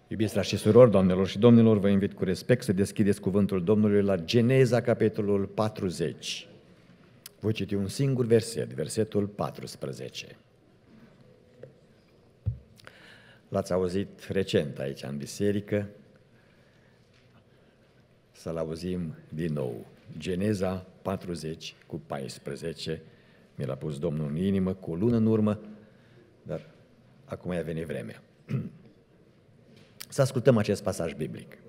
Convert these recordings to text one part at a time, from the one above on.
Iubiți frați și surori, doamnelor și domnilor, vă invit cu respect să deschideți cuvântul Domnului la Geneza, capitolul 40. Voi citi un singur verset, versetul 14. L-ați auzit recent aici în biserică, să-l auzim din nou. Geneza 40 cu 14, mi l-a pus Domnul în inimă cu o lună în urmă, dar acum i-a venit vremea. Să ascultăm acest pasaj biblic.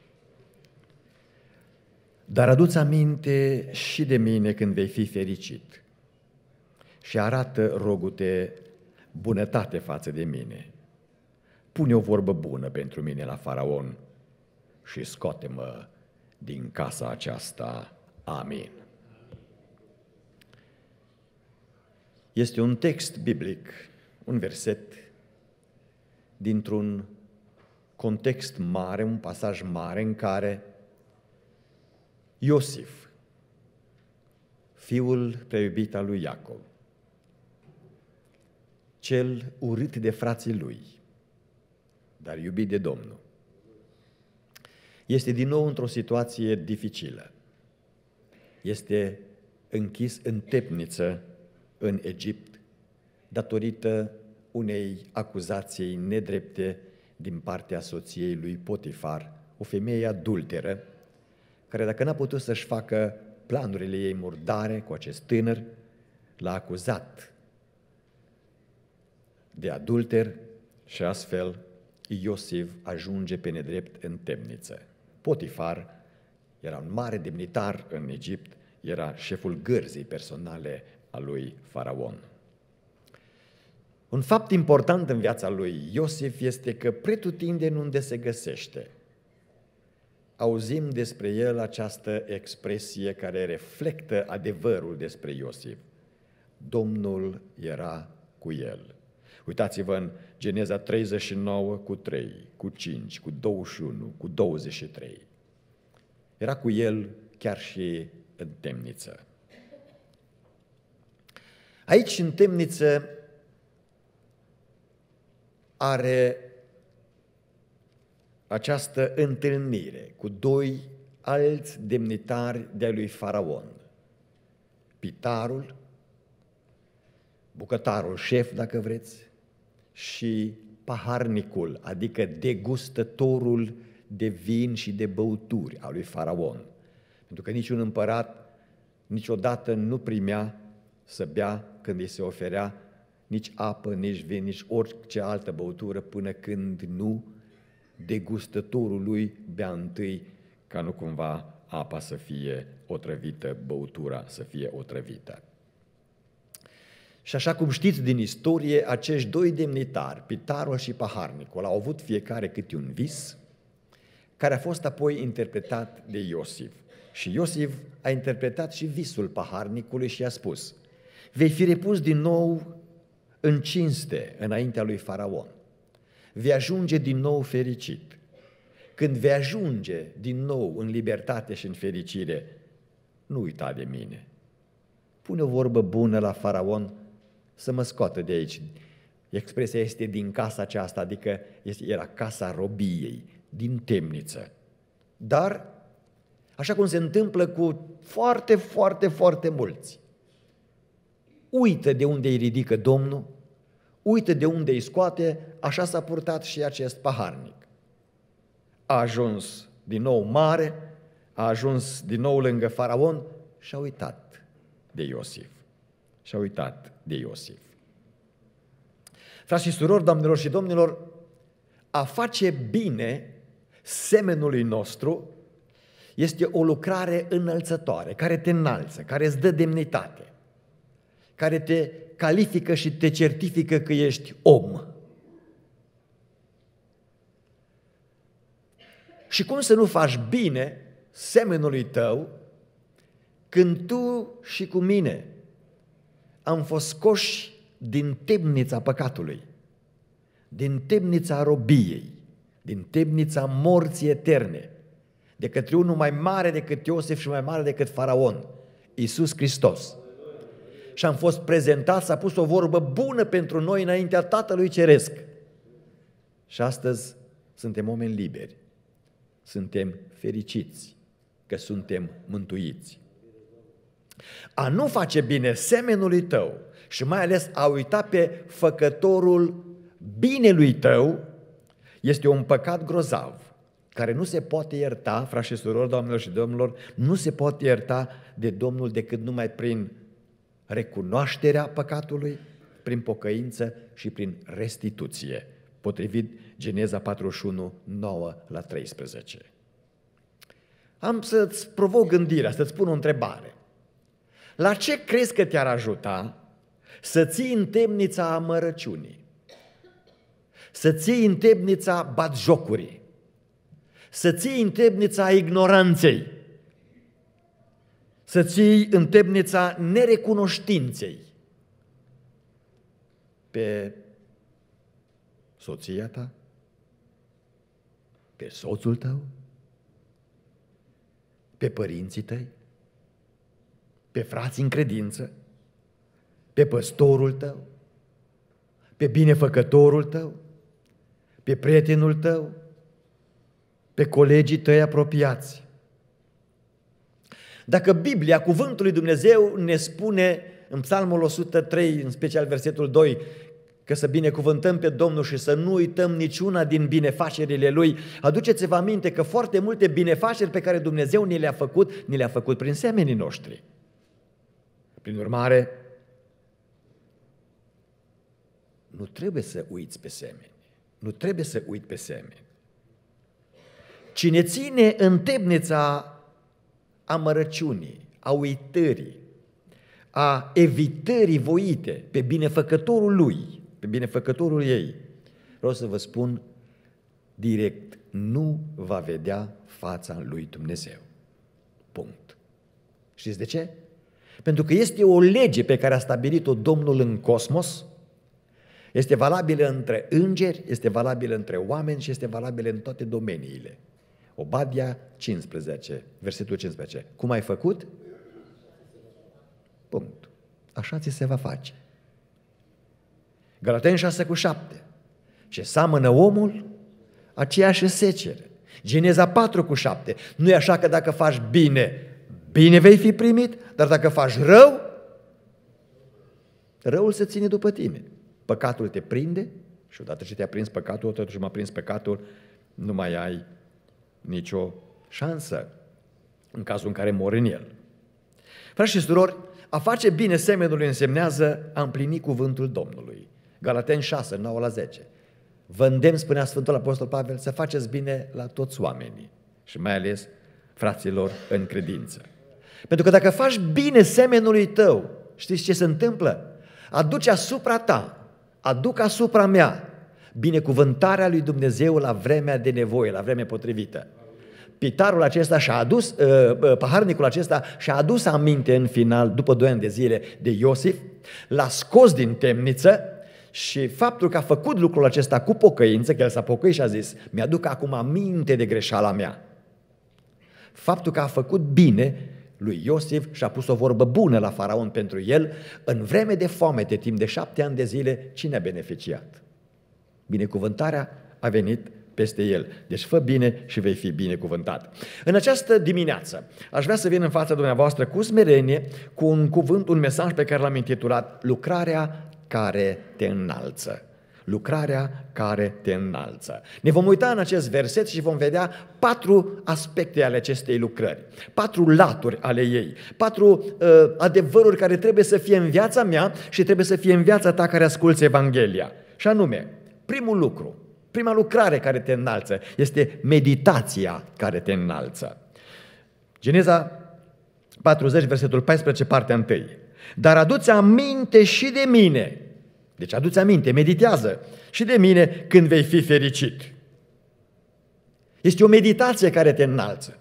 Dar adu-ți aminte și de mine când vei fi fericit și arată, rogu-te, bunătate față de mine. Pune o vorbă bună pentru mine la Faraon și scoate-mă din casa aceasta. Amin. Este un text biblic, un verset dintr-un context mare, un pasaj mare în care Iosif, fiul preiubit al lui Iacov, cel urât de frații lui, dar iubit de Domnul, este din nou într-o situație dificilă. Este închis în temniță în Egipt datorită unei acuzații nedrepte din partea soției lui Potifar, o femeie adulteră, care dacă n-a putut să-și facă planurile ei murdare cu acest tânăr, l-a acuzat de adulter și astfel Iosif ajunge pe nedrept în temniță. Potifar era un mare demnitar în Egipt, era șeful gărzii personale a lui Faraon. Un fapt important în viața lui Iosif este că pretutindeni unde se găsește, auzim despre el această expresie care reflectă adevărul despre Iosif. Domnul era cu el. Uitați-vă în Geneza 39 cu 3, cu 5, cu 21, cu 23. Era cu el chiar și în temniță. Aici, în temniță, are această întâlnire cu doi alți demnitari de-a lui Faraon. Pitarul, bucătarul șef, dacă vreți, și paharnicul, adică degustătorul de vin și de băuturi a lui Faraon. Pentru că niciun împărat niciodată nu primea să bea când îi se oferea nici apă, nici vin, nici orice altă băutură, până când nu degustătorul lui bea întâi, ca nu cumva apa să fie otrăvită, băutura să fie otrăvită. Și așa cum știți din istorie, acești doi demnitari, pitarul și paharnicul, au avut fiecare câte un vis, care a fost apoi interpretat de Iosif. Și Iosif a interpretat și visul paharnicului și a spus: vei fi repus din nou în cinste înaintea lui Faraon. Vei ajunge din nou fericit. Când vei ajunge din nou în libertate și în fericire, nu uita de mine. Pune o vorbă bună la Faraon să mă scoată de aici. Expresia este din casa aceasta, adică era casa robiei, din temniță. Dar, așa cum se întâmplă cu foarte mulți, uită de unde îi ridică Domnul, uită de unde îi scoate, așa s-a purtat și acest paharnic. A ajuns din nou mare, a ajuns din nou lângă Faraon și a uitat de Iosif. Și-a uitat de Iosif. Frați și surori, doamnelor și domnilor, a face bine semenului nostru este o lucrare înălțătoare, care te înalță, care îți dă demnitate, care te califică și te certifică că ești om. Și cum să nu faci bine semenului tău când tu și cu mine am fost scoși din temnița păcatului, din temnița robiei, din temnița morții eterne, de către unul mai mare decât Iosif și mai mare decât Faraon, Iisus Hristos. Și am fost prezentați, s-a pus o vorbă bună pentru noi înaintea Tatălui Ceresc. Și astăzi suntem oameni liberi, suntem fericiți, că suntem mântuiți. A nu face bine semenului tău și mai ales a uita pe făcătorul binelui tău este un păcat grozav, care nu se poate ierta, frați și surori, doamnelor și domnilor, nu se poate ierta de Domnul decât numai prin recunoașterea păcatului, prin pocăință și prin restituție, potrivit Geneza 41, 9-13. Am să-ți provoc gândirea, să-ți pun o întrebare. La ce crezi că te-ar ajuta să ții în temnița amărăciunii, să ții în temnița batjocurii, să ții în temnița ignoranței, să ții în temnița nerecunoștinței pe soția ta, pe soțul tău, pe părinții tăi, pe frații în credință, pe păstorul tău, pe binefăcătorul tău, pe prietenul tău, pe colegii tăi apropiați. Dacă Biblia, cuvântul lui Dumnezeu, ne spune în Psalmul 103, în special versetul 2, că să binecuvântăm pe Domnul și să nu uităm niciuna din binefacerile Lui, aduceți-vă aminte că foarte multe binefaceri pe care Dumnezeu ni le-a făcut prin semenii noștri. Prin urmare, nu trebuie să uiți pe semeni. Nu trebuie să uit pe semeni. Cine ține în temnița amărăciunii, a uitării, a evitării voite pe binefăcătorul lui, pe binefăcătorul ei, vreau să vă spun direct, nu va vedea fața lui Dumnezeu. Punct. Știți de ce? Pentru că este o lege pe care a stabilit-o Domnul în cosmos, este valabilă între îngeri, este valabilă între oameni și este valabilă în toate domeniile. Obadia 15, versetul 15. Cum ai făcut? Punct. Așa ți se va face. Galateni 6:7. Ce seamănă omul, aceea și secere. Geneza 4:7. Nu e așa că dacă faci bine, bine vei fi primit, dar dacă faci rău, răul se ține după tine. Păcatul te prinde și odată ce te-a prins păcatul, odată ce m-a prins păcatul, nu mai ai nicio șansă în cazul în care mori în el. Frați și surori, a face bine semenului însemnează a împlini cuvântul Domnului. Galateni 6, 9-10. Vă îndemn, spunea Sfântul Apostol Pavel, să faceți bine la toți oamenii și mai ales fraților în credință. Pentru că dacă faci bine semenului tău, știți ce se întâmplă? Aduce asupra ta, aduc asupra mea binecuvântarea lui Dumnezeu la vremea de nevoie, la vremea potrivită. Pitarul acesta paharnicul acesta și-a adus aminte în final, după 2 ani de zile, de Iosif, l-a scos din temniță și faptul că a făcut lucrul acesta cu pocăință, că el s-a pocăit și a zis, mi-aduc acum aminte de greșeala mea. Faptul că a făcut bine lui Iosif și a pus o vorbă bună la faraon pentru el, în vreme de foamete, timp de 7 ani de zile, cine a beneficiat? Binecuvântarea a venit peste el. Deci fă bine și vei fi binecuvântat. În această dimineață aș vrea să vin în fața dumneavoastră cu smerenie, cu un cuvânt, un mesaj pe care l-am intitulat Lucrarea care te înalță. Lucrarea care te înalță. Ne vom uita în acest verset și vom vedea 4 aspecte ale acestei lucrări, 4 laturi ale ei, 4 adevăruri care trebuie să fie în viața mea și trebuie să fie în viața ta care asculți Evanghelia. Și anume, primul lucru, prima lucrare care te înalță este meditația care te înalță. Geneza 40, versetul 14, partea 1. Dar adu-ți aminte și de mine. Deci adu-ți aminte, meditează și de mine când vei fi fericit. Este o meditație care te înalță.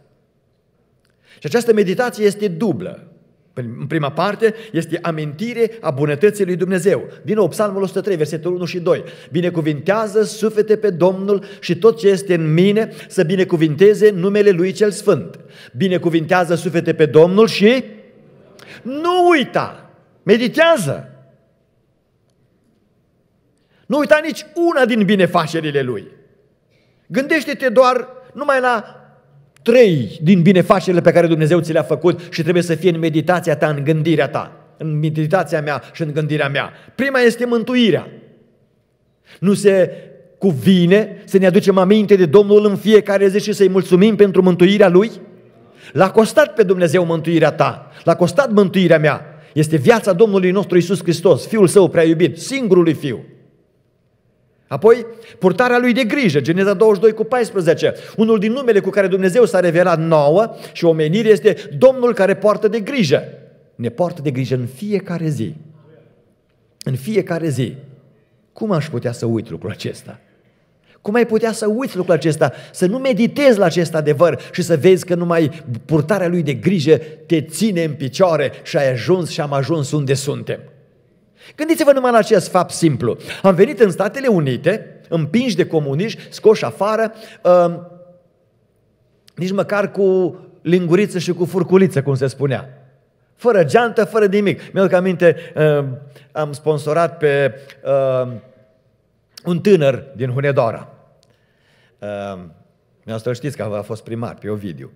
Și această meditație este dublă. În prima parte este amintire a bunătății lui Dumnezeu. Din nou, Psalmul 103, versetul 1 și 2. Binecuvintează suflete pe Domnul și tot ce este în mine să binecuvinteze numele Lui cel Sfânt. Binecuvintează suflete pe Domnul și nu uita, meditează. Nu uita nici una din binefacerile Lui. Gândește-te doar numai la 3 din binefacerile pe care Dumnezeu ți le-a făcut și trebuie să fie în meditația ta, în gândirea ta, în meditația mea și în gândirea mea. Prima este mântuirea. Nu se cuvine să ne aducem aminte de Domnul în fiecare zi și să-i mulțumim pentru mântuirea Lui? L-a costat pe Dumnezeu mântuirea ta, l-a costat mântuirea mea. Este viața Domnului nostru Iisus Hristos, Fiul Său prea iubit, singurului Fiu. Apoi, purtarea Lui de grijă, Geneza 22:14. Unul din numele cu care Dumnezeu s-a revelat nouă și omenire este Domnul care poartă de grijă. Ne poartă de grijă în fiecare zi. În fiecare zi. Cum aș putea să uit lucrul acesta? Cum ai putea să uiți lucrul acesta, să nu meditezi la acest adevăr și să vezi că numai purtarea Lui de grijă te ține în picioare și ai ajuns și am ajuns unde suntem? Gândiți-vă numai la acest fapt simplu. Am venit în Statele Unite, împinși de comuniști, scoși afară, nici măcar cu linguriță și cu furculiță, cum se spunea. Fără geantă, fără nimic. Mi-aduc aminte, am sponsorat pe un tânăr din Hunedoara. Dumneavoastră știți că a fost primar, pe Ovidiu.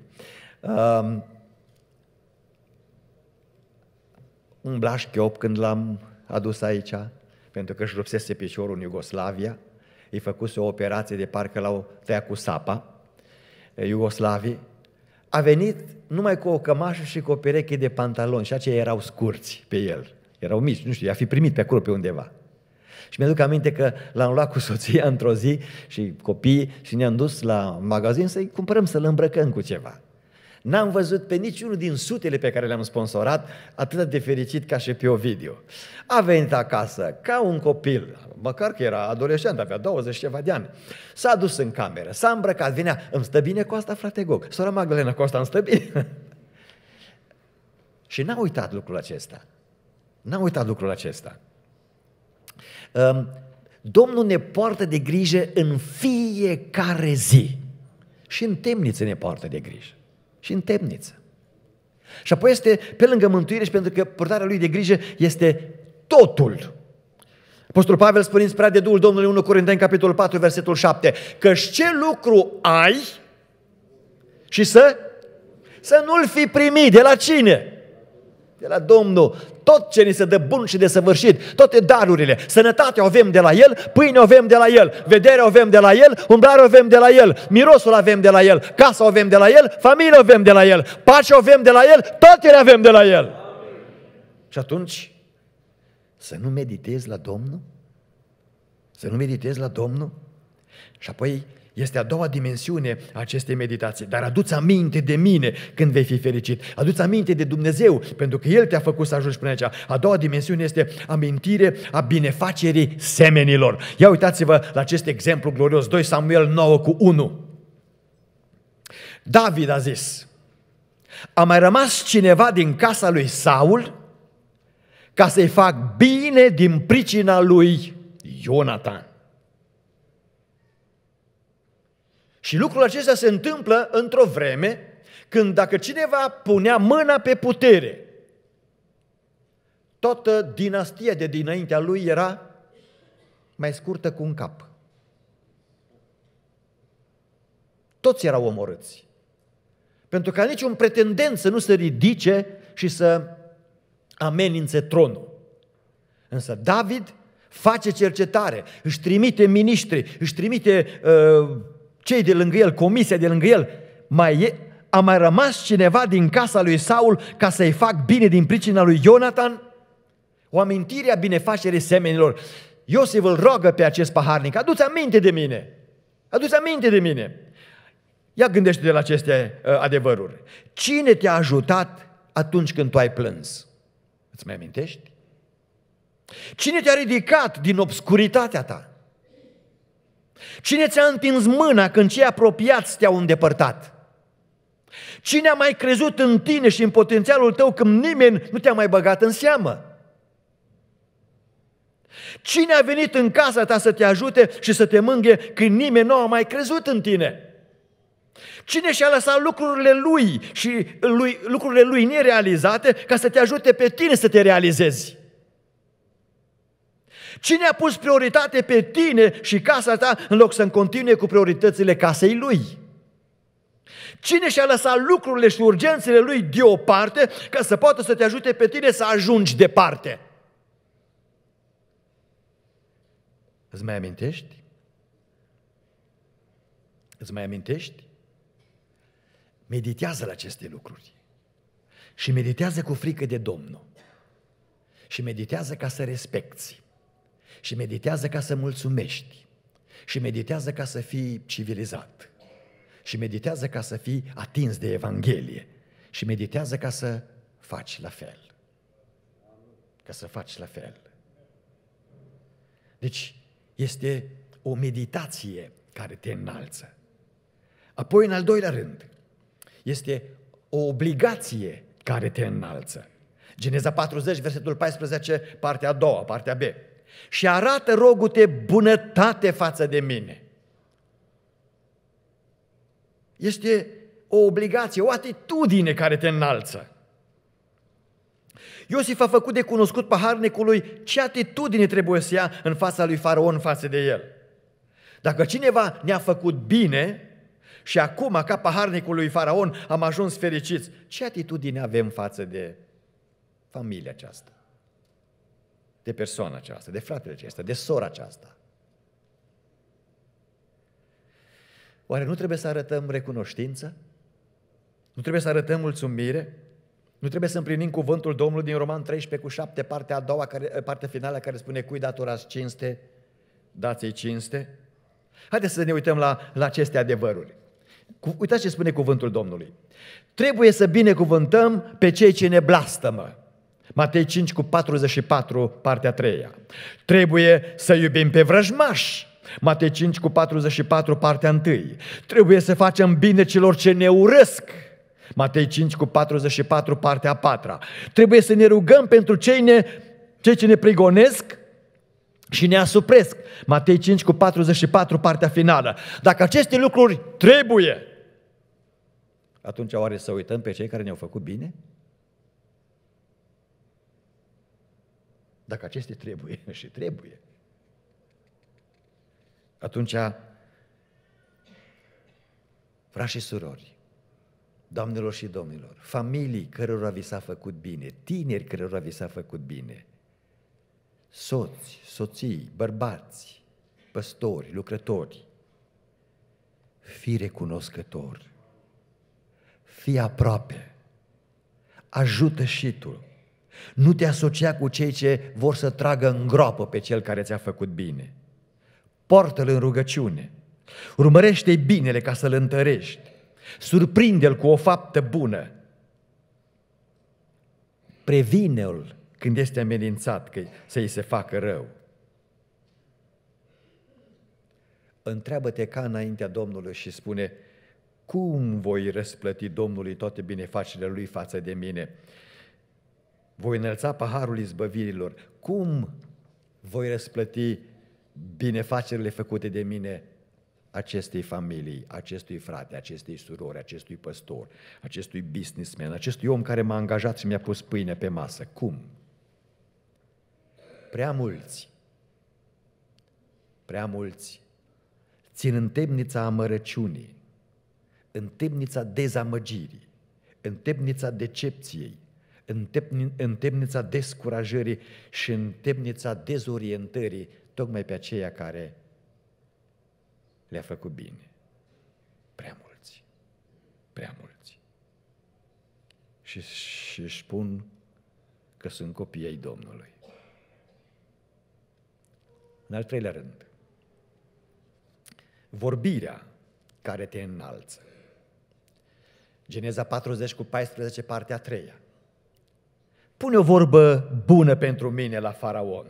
Umbla șchiop când l-am adus aici, pentru că își rupsese piciorul în Iugoslavia. Îi făcuse o operație de parcă l-au tăiat cu sapa, iugoslavii. A venit numai cu o cămașă și cu o pereche de pantaloni și aceia erau scurți pe el. Erau mici, nu știu, i-a fi primit pe acolo pe undeva. Și mi-aduc aminte că l-am luat cu soția într-o zi și copiii și ne-am dus la magazin să-i cumpărăm, să-l îmbrăcăm cu ceva. N-am văzut pe niciunul din sutele pe care le-am sponsorat atât de fericit ca și pe Ovidiu. A venit acasă ca un copil, măcar că era adolescent, avea 20 ceva de ani. S-a dus în cameră, s-a îmbrăcat, venea, îmi stă bine Costa, frate Gog? Sora Magdalena, Costa, îmi stă bine? Și n-a uitat lucrul acesta. N-a uitat lucrul acesta. Domnul ne poartă de grijă în fiecare zi. Și în temniță ne poartă de grijă. Și în temniță. Și apoi este pe lângă mântuire și pentru că purtarea Lui de grijă este totul. Apostolul Pavel spune inspirat de Duhul Domnului 1 Corinteni, capitolul 4, versetul 7, căci ce lucru ai și să nu-l fi primit. De la cine? De la Domnul. Tot ce ni se dă bun și desăvârșit, toate darurile, sănătatea o avem de la El, pâine o avem de la El, vederea o avem de la El, umblarea o avem de la El, mirosul avem de la El, casa o avem de la El, familia o avem de la El, pacea o avem de la El, toate le avem de la El. Amin. Și atunci, să nu meditezi la Domnul? Să nu meditezi la Domnul? Și apoi este a doua dimensiune a acestei meditații. Dar adu-ți aminte de mine când vei fi fericit. Adu-ți aminte de Dumnezeu, pentru că El te-a făcut să ajungi până aici. A doua dimensiune este amintire a binefacerii semenilor. Ia uitați-vă la acest exemplu glorios, 2 Samuel 9:1. David a zis, a mai rămas cineva din casa lui Saul ca să-i fac bine din pricina lui Ionatan. Și lucrul acesta se întâmplă într-o vreme când dacă cineva punea mâna pe putere, toată dinastia de dinaintea lui era mai scurtă cu un cap. Toți erau omorâți. Pentru ca niciun pretendent să nu se ridice și să amenințe tronul. Însă David face cercetare, își trimite miniștri, își trimite cei de lângă el, comisia de lângă el. A mai rămas cineva din casa lui Saul ca să-i fac bine din pricina lui Ionatan? O amintire a binefacerii semenilor. Iosif îl roagă pe acest paharnic, adu-ți aminte de mine, adu-ți aminte de mine. Ia gândește-te la aceste adevăruri. Cine te-a ajutat atunci când tu ai plâns? Îți mai amintești? Cine te-a ridicat din obscuritatea ta? Cine ți-a întins mâna când cei apropiați te-au îndepărtat? Cine a mai crezut în tine și în potențialul tău când nimeni nu te-a mai băgat în seamă? Cine a venit în casa ta să te ajute și să te mânghe când nimeni nu a mai crezut în tine? Cine și-a lăsat lucrurile lui și lucrurile lui nerealizate ca să te ajute pe tine să te realizezi? Cine a pus prioritate pe tine și casa ta în loc să continue cu prioritățile casei lui? Cine și-a lăsat lucrurile și urgențele lui deoparte ca să poată să te ajute pe tine să ajungi departe? Îți mai amintești? Îți mai amintești? Meditează la aceste lucruri. Și meditează cu frică de Domnul. Și meditează ca să respecti. Și meditează ca să mulțumești. Și meditează ca să fii civilizat. Și meditează ca să fii atins de Evanghelie. Și meditează ca să faci la fel. Ca să faci la fel. Deci este o meditație care te înalță. Apoi, în al doilea rând, este o obligație care te înalță. Geneza 40, versetul 14, partea a doua, partea B. Și arată, rogu-te, bunătate față de mine. Este o obligație, o atitudine care te înalță. Iosif a făcut de cunoscut paharnicului ce atitudine trebuie să ia în fața lui Faraon față de el. Dacă cineva ne-a făcut bine și acum, ca paharnicul lui Faraon, am ajuns fericiți, ce atitudine avem față de familia aceasta, de persoana aceasta, de fratele acesta, de sora aceasta? Oare nu trebuie să arătăm recunoștință? Nu trebuie să arătăm mulțumire? Nu trebuie să împlinim cuvântul Domnului din Roman 13:7, partea a doua, partea finală, care spune: cui datorați cinste, dați-i cinste? Haideți să ne uităm la aceste adevăruri. Uitați ce spune cuvântul Domnului. Trebuie să binecuvântăm pe cei ce ne blastămă. Matei 5:44, partea a treia. Trebuie să iubim pe vrăjmași. Matei 5:44, partea întâi. Trebuie să facem bine celor ce ne urăsc. Matei 5:44, partea a patra. Trebuie să ne rugăm pentru cei ce ne prigonesc și ne asupresc. Matei 5:44, partea finală. Dacă aceste lucruri trebuie, atunci oare să uităm pe cei care ne-au făcut bine? Dacă acestea trebuie și trebuie, atunci, frați și surori, doamnelor și domnilor, familii cărora vi s-a făcut bine, tineri cărora vi s-a făcut bine, soți, soții, bărbați, păstori, lucrători, fii recunoscător, fii aproape, ajută și tu, nu te asocia cu cei ce vor să tragă în groapă pe cel care ți-a făcut bine. Poartă-l în rugăciune, urmărește-i binele ca să-l întărești, surprinde-l cu o faptă bună, previne-l când este amenințat că să-i se facă rău. Întreabă-te ca înaintea Domnului și spune: cum voi răsplăti Domnului toate binefacerile Lui față de mine? Voi înălța paharul izbăvirilor. Cum voi răsplăti binefacerile făcute de mine acestei familii, acestui frate, acestei surori, acestui păstor, acestui businessman, acestui om care m-a angajat și mi-a pus pâine pe masă? Cum? Prea mulți țin în temnița amărăciunii, în temnița dezamăgirii, în temnița decepției, în temnița descurajării și în temnița dezorientării, tocmai pe aceia care le-a făcut bine. Prea mulți. Și își spun că sunt copii ai Domnului. În al treilea rând, vorbirea care te înalță. Geneza 40:14, partea a treia. Pune o vorbă bună pentru mine la Faraon.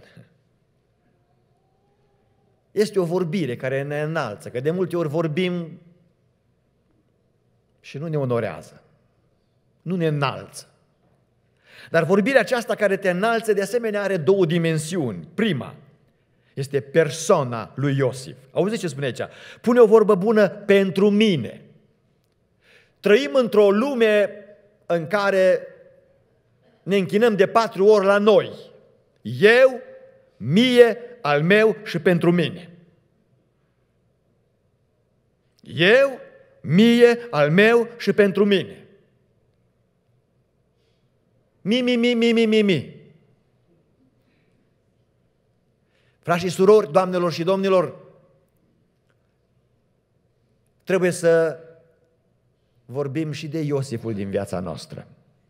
Este o vorbire care ne înalță, că de multe ori vorbim și nu ne onorează, nu ne înalță. Dar vorbirea aceasta care te înalță, de asemenea, are două dimensiuni. Prima este persoana lui Iosif. Auziți ce spune aici? Pune o vorbă bună pentru mine. Trăim într-o lume în care ne închinăm de 4 ori la noi. Eu, mie, al meu și pentru mine. Eu, mie, al meu și pentru mine. Mi. Frați și surori, doamnelor și domnilor, trebuie să vorbim și de Iosiful din viața noastră.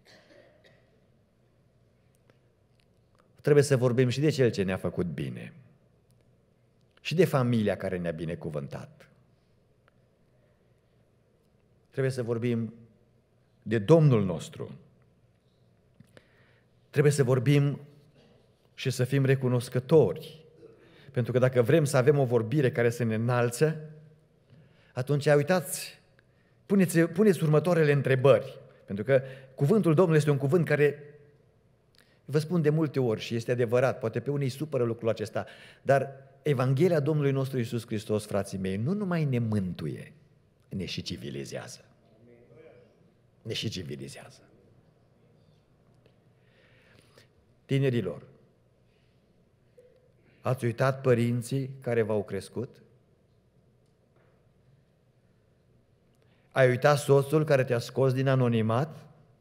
Trebuie să vorbim și de cel ce ne-a făcut bine. Și de familia care ne-a binecuvântat. Trebuie să vorbim de Domnul nostru. Trebuie să vorbim și să fim recunoscători. Pentru că dacă vrem să avem o vorbire care să ne înalță, atunci, uitați, puneți următoarele întrebări. Pentru că cuvântul Domnului este un cuvânt care, vă spun de multe ori și este adevărat, poate pe unii îi supără lucrul acesta, dar Evanghelia Domnului nostru Iisus Hristos, frații mei, nu numai ne mântuie, ne și civilizează. Ne și civilizează. Tinerilor, ați uitat părinții care v-au crescut? Ai uitat soțul care te-a scos din anonimat?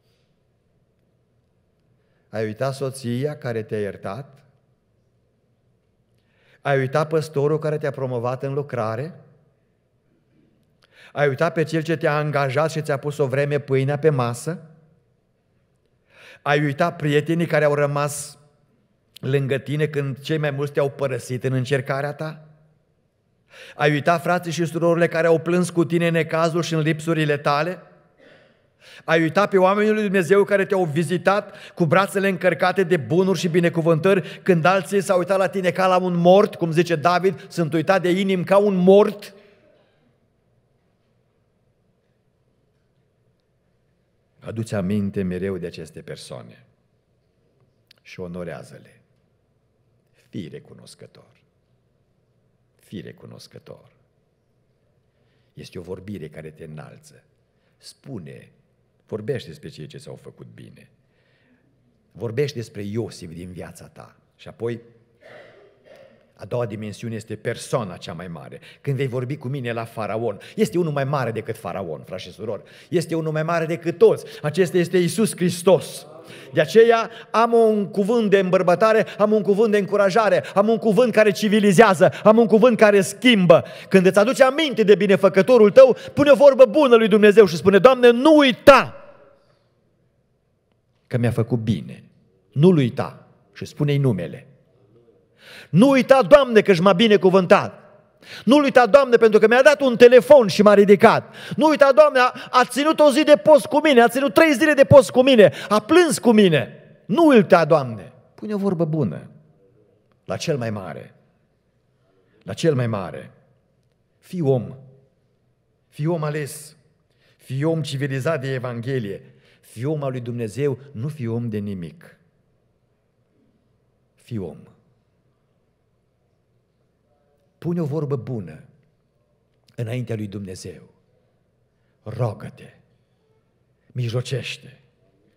Ai uitat soția care te-a iertat? Ai uitat păstorul care te-a promovat în lucrare? Ai uitat pe cel ce te-a angajat și ți-a pus o vreme pâinea pe masă? Ai uitat prietenii care au rămas lângă tine când cei mai mulți te-au părăsit în încercarea ta? Ai uitat frații și surorile care au plâns cu tine în necazul și în lipsurile tale? Ai uitat pe oamenii lui Dumnezeu care te-au vizitat cu brațele încărcate de bunuri și binecuvântări când alții s-au uitat la tine ca la un mort, cum zice David, sunt uitat de inim ca un mort? Adu-ți aminte mereu de aceste persoane și onorează-le. Fii recunoscător. Fii recunoscător. Este o vorbire care te înalță. Spune, vorbește despre cei ce s-au făcut bine. Vorbește despre Iosif din viața ta. Și apoi, a doua dimensiune este persoana cea mai mare. Când vei vorbi cu mine la Faraon, este unul mai mare decât Faraon, frați și surori. Este unul mai mare decât toți. Acesta este Iisus Hristos. De aceea am un cuvânt de îmbărbătare, am un cuvânt de încurajare, am un cuvânt care civilizează, am un cuvânt care schimbă. Când îți aduce aminte de binefăcătorul tău, pune o vorbă bună lui Dumnezeu și spune: Doamne, nu uita că mi-a făcut bine. Nu-L uita și spune-i numele. Nu uita, Doamne, că m-a binecuvântat. Nu uita, Doamne, pentru că mi-a dat un telefon și m-a ridicat. Nu uita, Doamne, a ținut o zi de post cu mine, a ținut 3 zile de post cu mine, a plâns cu mine. Nu uita, Doamne. Pune o vorbă bună la cel mai mare. La cel mai mare. Fii om. Fii om ales. Fii om civilizat de Evanghelie. Fii om al lui Dumnezeu, nu fii om de nimic. Fii om. Pune o vorbă bună înaintea lui Dumnezeu. Rogă-te, mijlocește.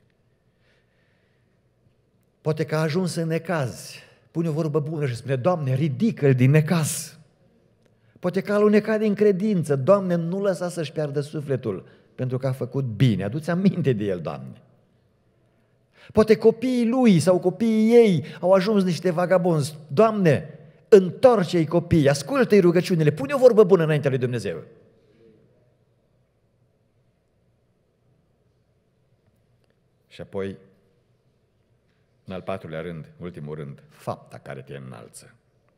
Poate că a ajuns în necaz, pune o vorbă bună și spune: Doamne, ridică-l din necaz. Poate că a alunecat din credință, Doamne, nu lăsa să-și piardă sufletul, pentru că a făcut bine, adu-ți aminte de el, Doamne. Poate copiii lui sau copiii ei au ajuns niște vagabonzi, Doamne, întoarce-i copiii, ascultă-i rugăciunile, pune o vorbă bună înaintea lui Dumnezeu. Și apoi, în al 4-lea rând, ultimul rând, fapta care te înalță.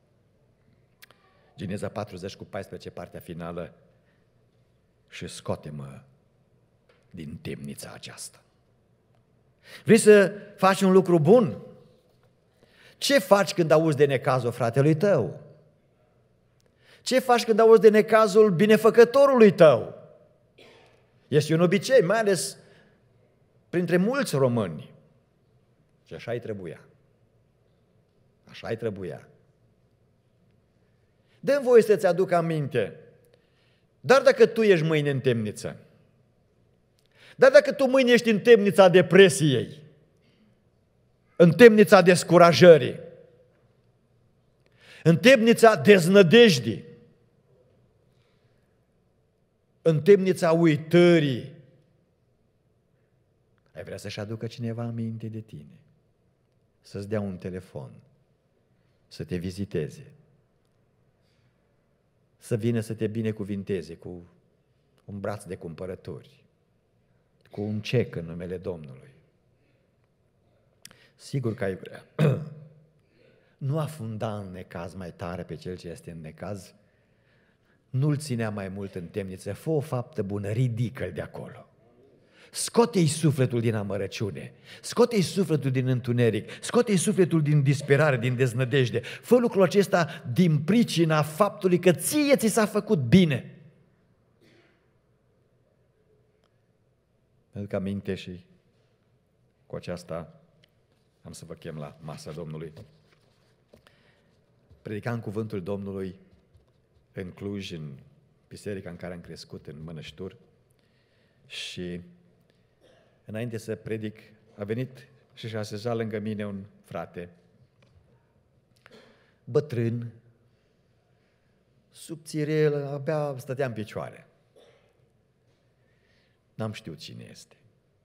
Geneza 40:14, partea finală: și scoate-mă din temnița aceasta. Vrei să faci un lucru bun? Ce faci când auzi de necazul fratelui tău? Ce faci când auzi de necazul binefăcătorului tău? Este un obicei, mai ales printre mulți români. Și așa-i trebuia. Așa-i trebuia. Dă-mi voie să-ți aduc aminte. Dar dacă tu ești mâine în temniță, dar dacă tu mâine ești în temnița depresiei, în temnița descurajării, în temnița deznădejdii, în temnița uitării. Ai vrea să-și aducă cineva aminte de tine, să-ți dea un telefon, să te viziteze, să vină să te binecuvinteze cu un braț de cumpărături, cu un cec în numele Domnului. Sigur că ai vrea. Nu afunda în necaz mai tare pe cel ce este în necaz, nu-l ținea mai mult în temniță, fă o faptă bună, ridică-l de acolo. Scoate-i sufletul din amărăciune, scoate-i sufletul din întuneric, scoate-i sufletul din disperare, din deznădejde. Fă lucrul acesta din pricina faptului că ție ți s-a făcut bine. Mi-aduc aminte și cu aceasta am să vă chem la masa Domnului. Predicam cuvântul Domnului în Cluj, în biserica în care am crescut, în Mănăștur, și înainte să predic, a venit și și-a așezat lângă mine un frate, bătrân, subțirel, abia stătea în picioare. N-am știut cine este.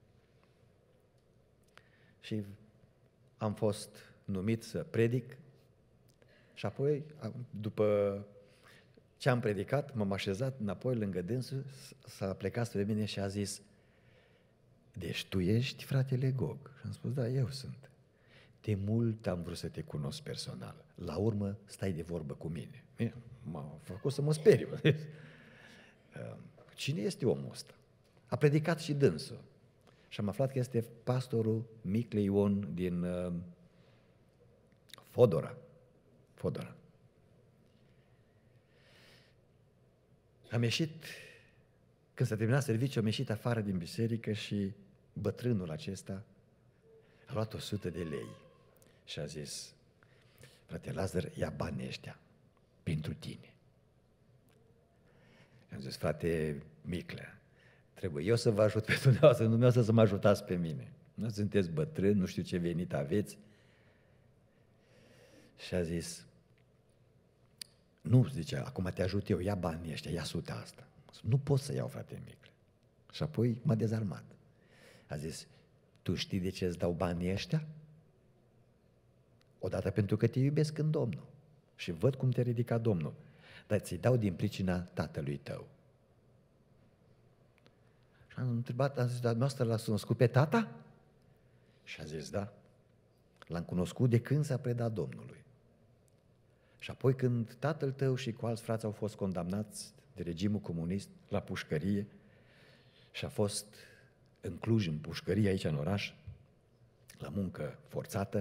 Și am fost numit să predic și apoi, după ce am predicat, m-am așezat înapoi lângă dânsul, s-a plecat spre mine și a zis: deci tu ești fratele Gog? Și am spus: da, eu sunt. De mult am vrut să te cunosc personal. La urmă stai de vorbă cu mine. M-a făcut să mă speriu. Cine este omul ăsta? A predicat și dânsul. Și am aflat că este pastorul Micle Ion din Fodora. Am ieșit, când s-a terminat serviciul, am ieșit afară din biserică și bătrânul acesta a luat 100 de lei și a zis: frate Lazar, ia banii ăștia pentru tine. Am zis: frate Micle, trebuie eu să vă ajut pe dumneavoastră, nu dumneavoastră să mă ajutați pe mine. Nu sunteți bătrâni, nu știu ce venit aveți. Și a zis: nu, zice, acum te ajut eu, ia banii ăștia, ia 100 asta. Nu pot să iau, frate Micle. Și apoi m-a dezarmat. A zis: tu știi de ce îți dau banii ăștia? Odată pentru că te iubesc în Domnul și văd cum te ridica Domnul, dar ți-i dau din pricina tatălui tău. Și am întrebat, am zis: dar noastră l-ați cunoscut pe tata? Și a zis: da, l-am cunoscut de când s-a predat Domnului. Și apoi când tatăl tău și cu alți frați au fost condamnați de regimul comunist la pușcărie și a fost în Cluj, în pușcărie, aici în oraș, la muncă forțată,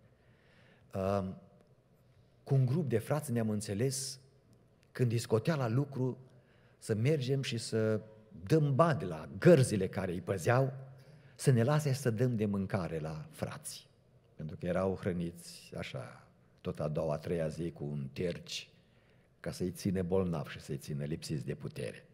cu un grup de frați ne-am înțeles, când iscotea la lucru, să mergem și să dăm bani de la gărzile care îi păzeau, să ne lase să dăm de mâncare la frați, pentru că erau hrăniți așa, tot a doua, a treia zi cu un terci, ca să-i ține bolnav și să-i țină lipsiți de putere.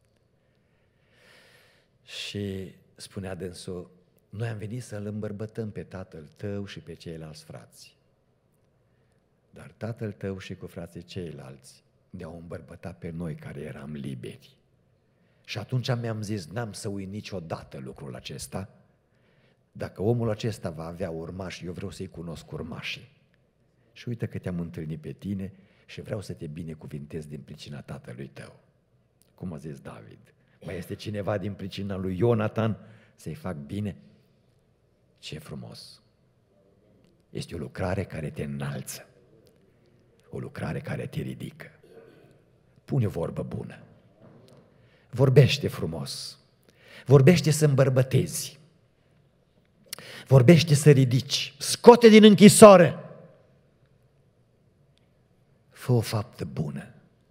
Și spunea dânsul: noi am venit să-l îmbărbătăm pe tatăl tău și pe ceilalți frați. Dar tatăl tău și cu frații ceilalți ne-au îmbărbătat pe noi care eram liberi. Și atunci mi-am zis: n-am să uit niciodată lucrul acesta. Dacă omul acesta va avea urmași, eu vreau să-i cunosc urmașii. Și uite că te-am întâlnit pe tine și vreau să te binecuvintez din pricina tatălui tău. Cum a zis David: mai este cineva din pricina lui Ionatan să-i fac bine? Ce frumos! Este o lucrare care te înalță, o lucrare care te ridică. Pune o vorbă bună, vorbește frumos, vorbește să îmbărbătezi, vorbește să ridici, scoate din închisoare. Fă o faptă bună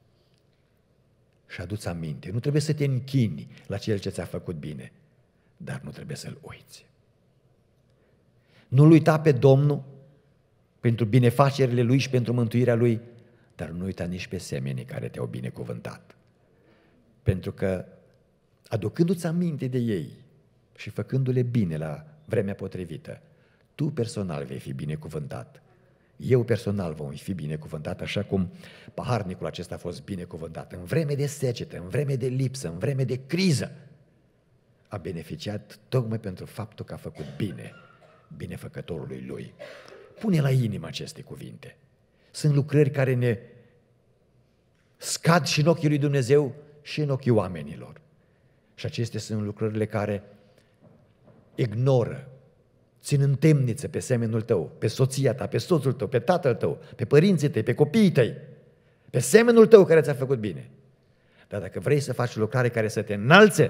și adu-ți aminte. Nu trebuie să te închini la cel ce ți-a făcut bine, dar nu trebuie să-l uiți. Nu-l uita pe Domnul pentru binefacerile Lui și pentru mântuirea Lui, dar nu uita nici pe semenii care te-au binecuvântat. Pentru că aducându-ți aminte de ei și făcându-le bine la vremea potrivită, tu personal vei fi binecuvântat, Eu personal vom fi binecuvântat, așa cum paharnicul acesta a fost binecuvântat. În vreme de secetă, în vreme de lipsă, în vreme de criză, a beneficiat tocmai pentru faptul că a făcut bine binefăcătorului lui. Pune la inimă aceste cuvinte. Sunt lucrări care ne scad și în ochii lui Dumnezeu și în ochii oamenilor. Și acestea sunt lucrările care ignoră, țin în temniță pe semenul tău, pe soția ta, pe soțul tău, pe tatăl tău, pe părinții tăi, pe copiii tăi, pe semenul tău care ți-a făcut bine. Dar dacă vrei să faci lucrare care să te înalțe,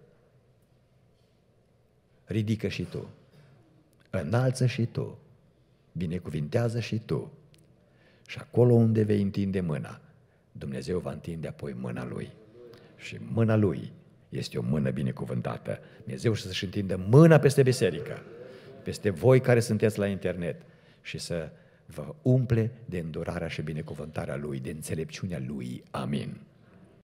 ridică și tu, înalță și tu, binecuvintează și tu. Și acolo unde vei întinde mâna, Dumnezeu va întinde apoi mâna Lui. Și mâna Lui este o mână binecuvântată. Dumnezeu să-și întindă mâna peste biserică, peste voi care sunteți la internet și să vă umple de îndurarea și binecuvântarea Lui, de înțelepciunea Lui. Amin.